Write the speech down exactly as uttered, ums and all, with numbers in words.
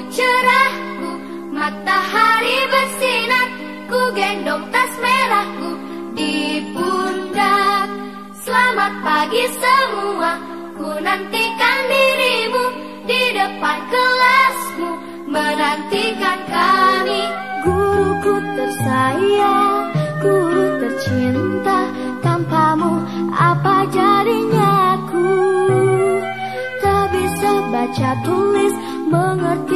cerahku, matahari bersinar, ku gendong tas merahku di pundak. Selamat pagi semua, ku nantikan dirimu di depan kelasmu, menantikan kami. Guruku tersayang, guru tercinta, tanpamu apa jadinya aku? Tak bisa baca tulis, mengerti